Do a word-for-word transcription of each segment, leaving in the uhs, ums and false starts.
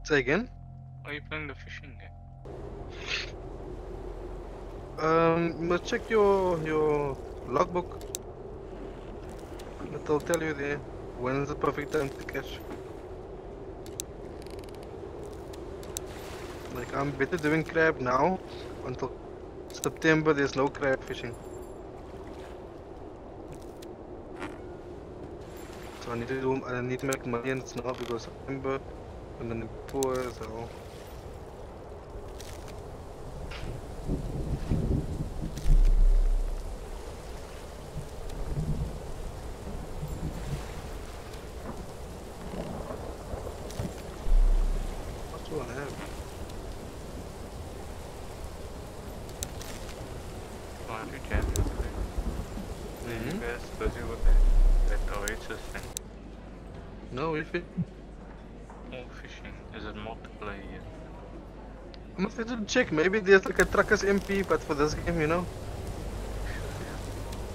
Say again? Are you playing the fishing game? Um, you must check your your logbook. It'll tell you there when is the perfect time to catch. Like I'm better doing crab now until September. There's no crab fishing, so I need to do. I need to make millions now because September I'm gonna be poor. So what do I have? Why don't you jam your thing? Are you Mm-hmm. guys busy with that, that Oasis thing? No, if it. Or fishing? Is it multiplayer yet? I must have to check. Maybe there's like a truckers M P, but for this game, you know. Should be.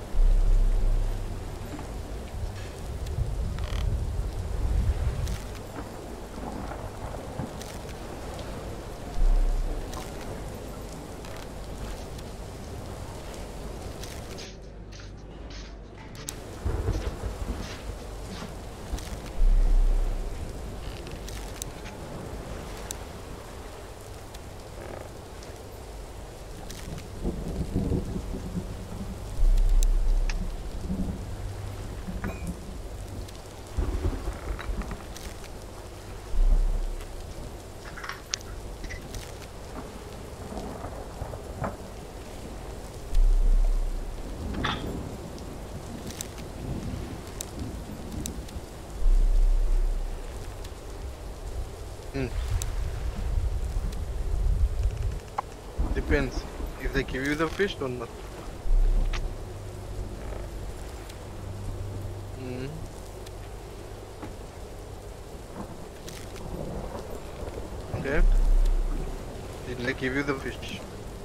Hmm. Depends if they give you the fish or not. Mm. Okay. Didn't they give you the fish?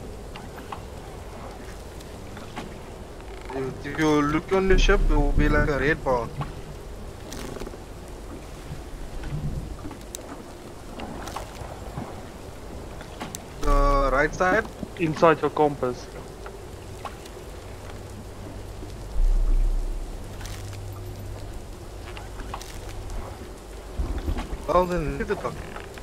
If if you look on the ship, it will be like a red bar. The right side? Inside your compass. Well, then leave it on.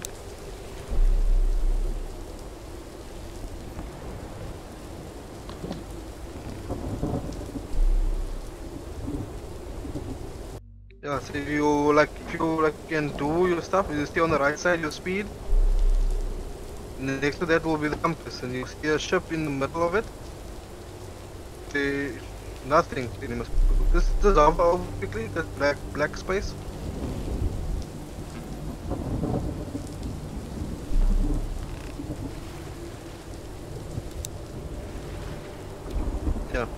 Yeah, so if you like, if you like can do your stuff, you stay on the right side, your speed. And then next to that will be the compass, and you see a ship in the middle of it. Say nothing. Then you must this this off over quickly. That black black space. Yeah.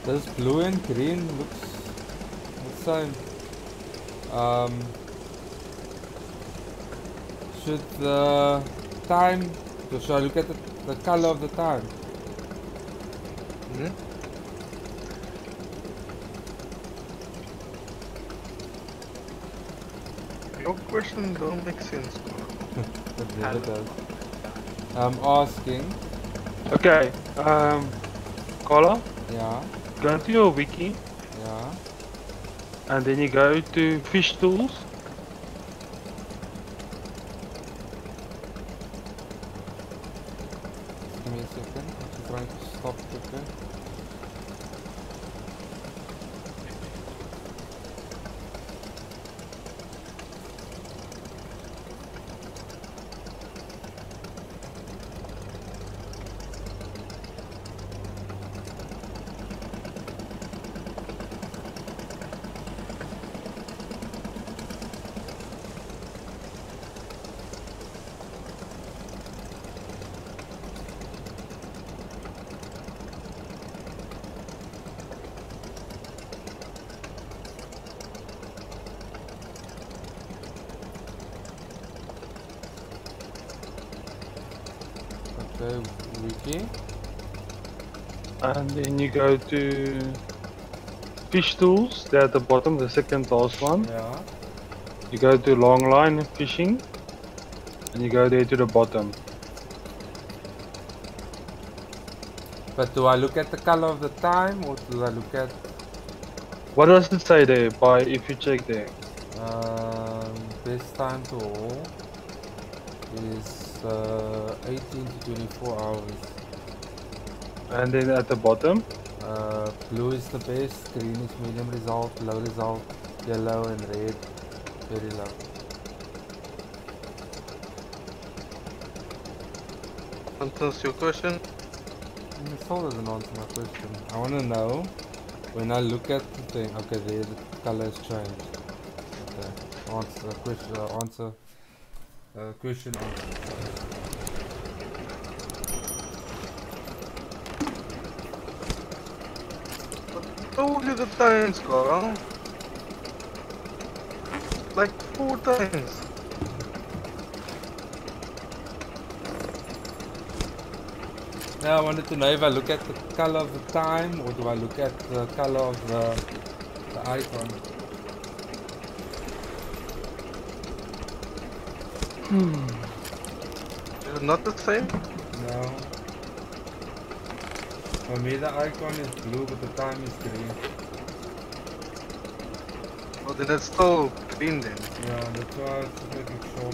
This blue and green looks the same. Um, should the time, so shall I look at the, the color of the time? Hmm? Your question don't make sense, bro. It never does. I'm asking, Okay, um, Carla, yeah, go into your wiki yeah, and then you go to fish tools. just give me a second, I'm just trying to stop quicker. Okay, wiki, And then you go to fish tools, there at the bottom, the second last one. yeah. You go to long line fishing and you go there to the bottom. But do I look at the color of the time or do I look at What does it say there by if you check there? um, best time to haul is uh, eighteen to twenty-four hours. And then at the bottom, Uh, blue is the best, green is medium result, low result, yellow and red very low. Answers your question. Mm, It still doesn't answer my question. I want to know when I look at the thing. Okay, there the color has changed. Okay, answer question. Uh, answer uh, question answer. Told you the times, Carl. Like four times. Now I wanted to know if I look at the color of the time or do I look at the color of the, the icon. Is it not the same? No. For me the icon is blue but the time is green. Oh, then it's still green then. Yeah, that's why I was just making sure.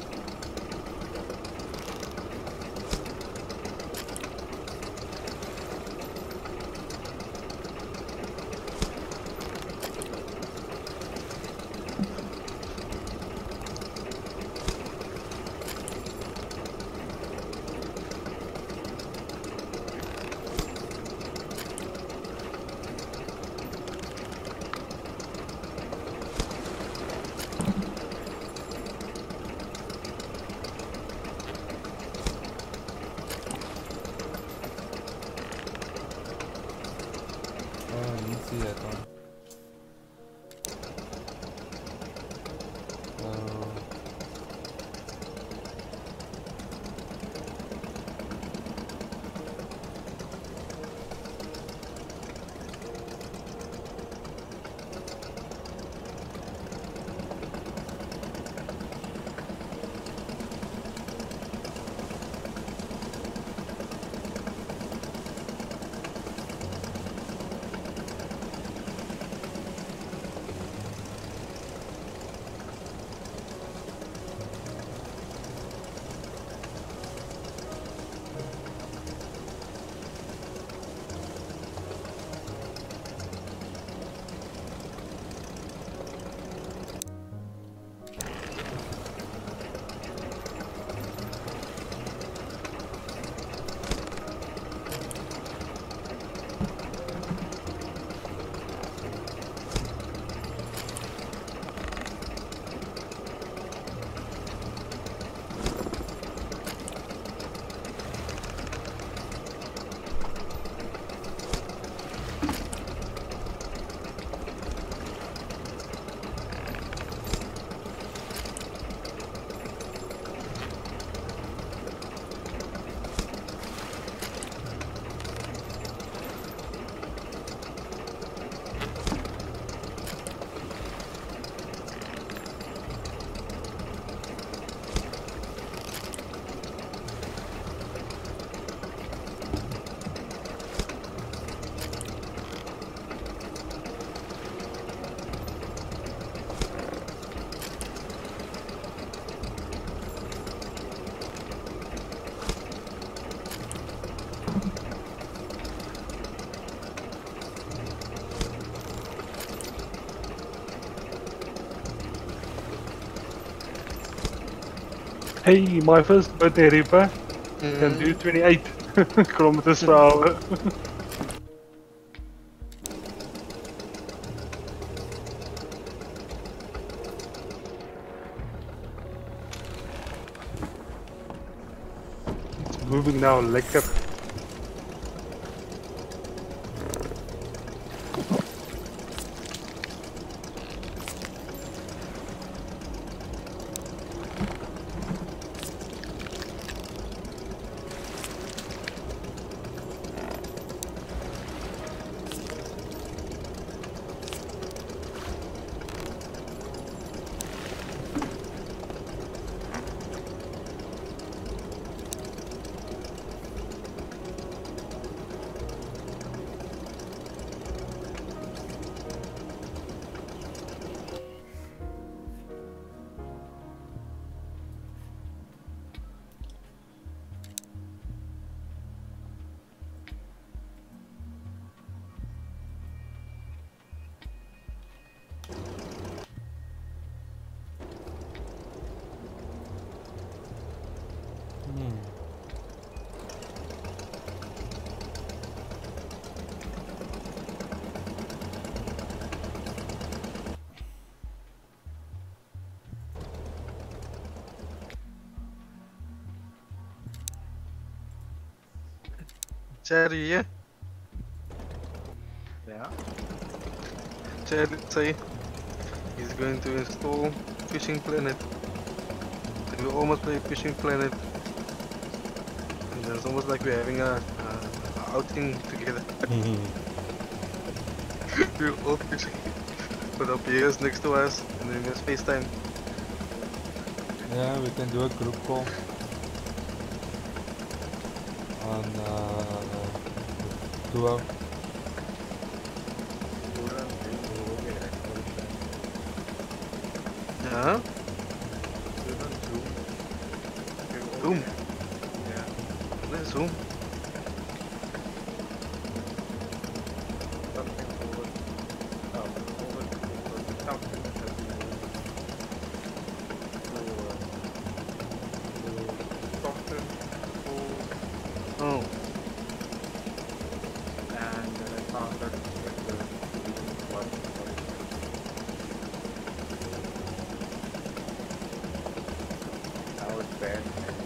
Hey, my first birthday reaper can do Mm. twenty-eight kilometers per hour. It's moving now, lekker. Hmm. Chad, yeah. Yeah. Chad, let's say he's going to install Fishing Planet. So we almost play Fishing Planet. And then it's almost like we're having a, a, a outing together. We're all fishing with our beers next to us, and then there's FaceTime. Yeah, we can do a group call on uh, duo. Yeah? Zoom. Yeah. Let's Zoom. Something over. Um, over over something that has been moved to uh, to soften, cool, Oh. and then I found that with the what now it's bad.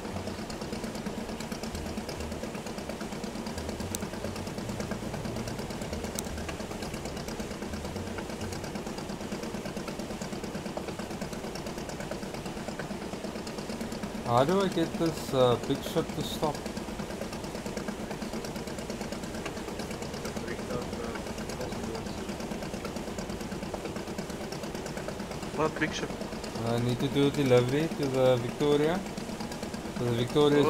How do I get this uh, big ship to stop? What big ship? I need to do delivery to the Victoria. So the Victoria is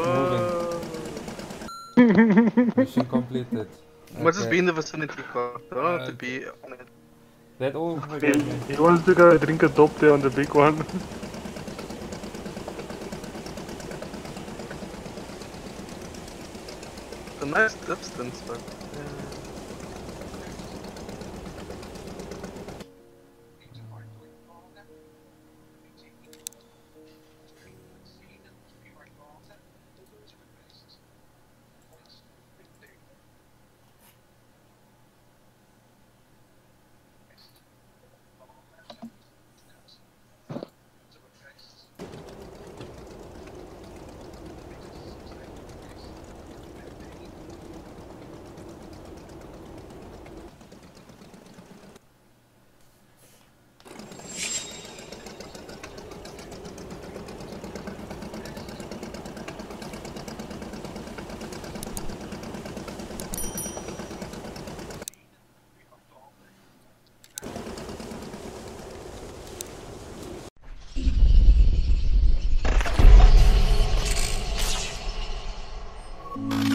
moving. Mission completed. Must just Okay. be in the vicinity, car. Don't have to Uh, be on it. that all He, forget me. he wants to go drink a dop there on the big one. It's a nice distance, but. Yeah. Mm.